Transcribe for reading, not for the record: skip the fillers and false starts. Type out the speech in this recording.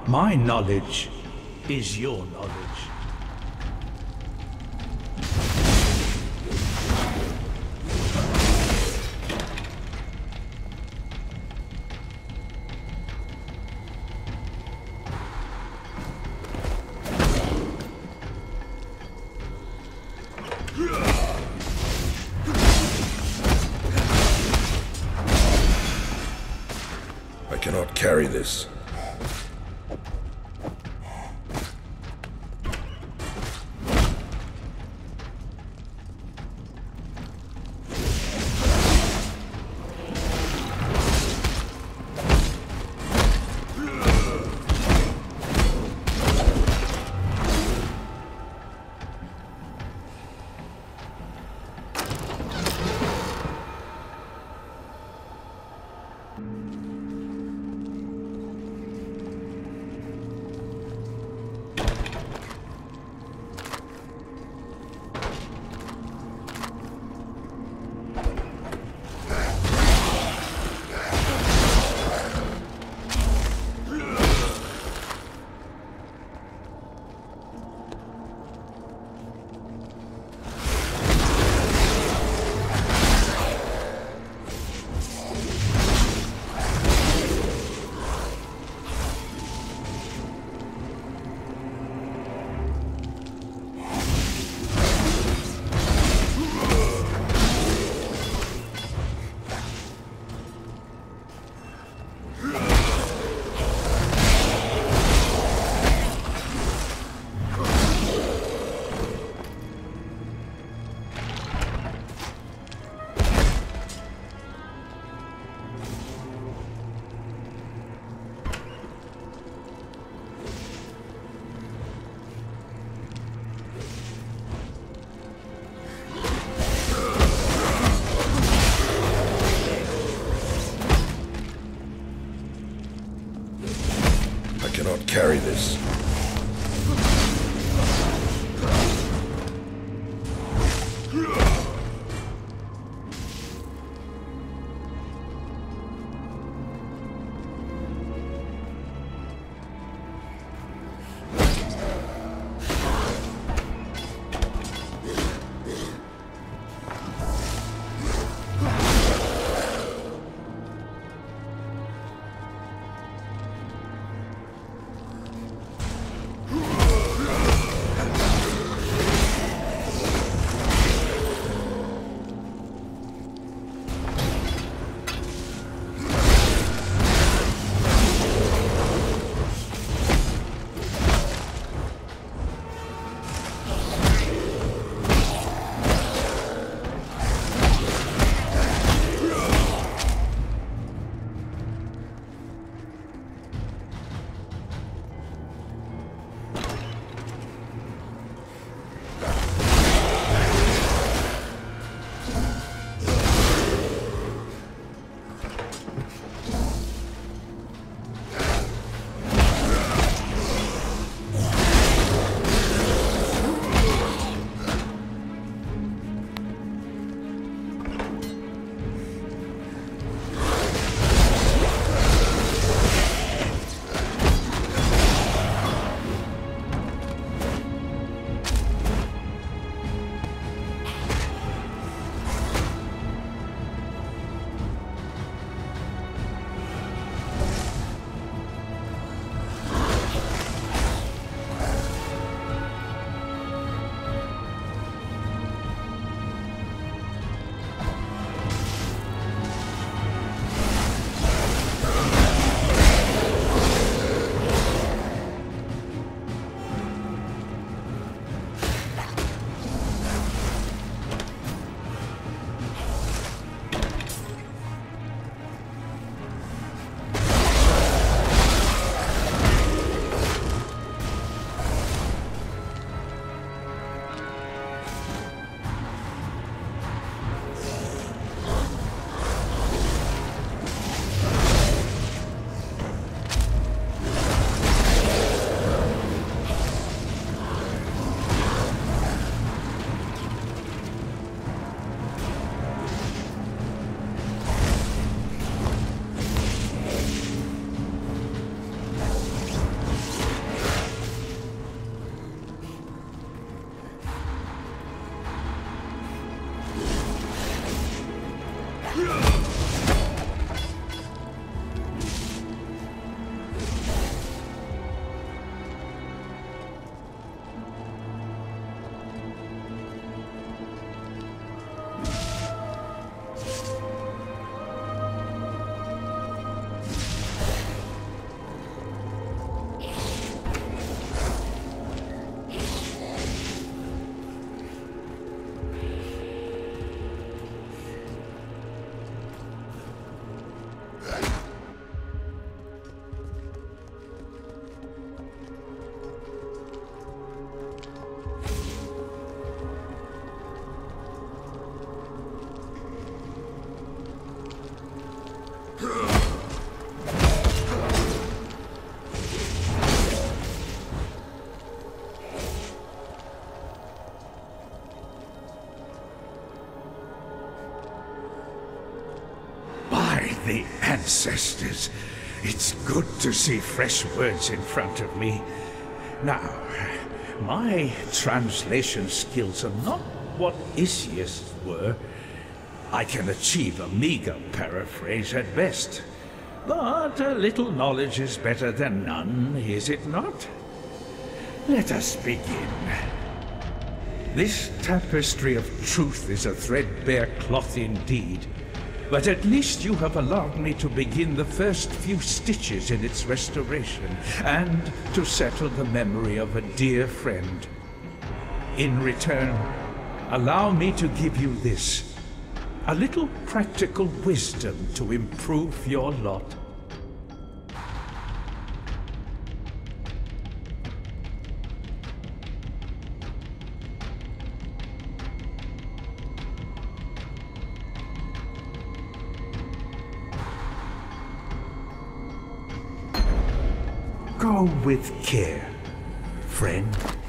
My knowledge is your knowledge. I cannot carry this. I cannot carry this. ancestors. It's good to see fresh words in front of me. Now, my translation skills are not what Isius were. I can achieve a meager paraphrase at best. But a little knowledge is better than none, is it not? Let us begin. This tapestry of truth is a threadbare cloth indeed, but at least you have allowed me to begin the first few stitches in its restoration, and to settle the memory of a dear friend. In return, allow me to give you this, a little practical wisdom to improve your lot. Go with care, friend.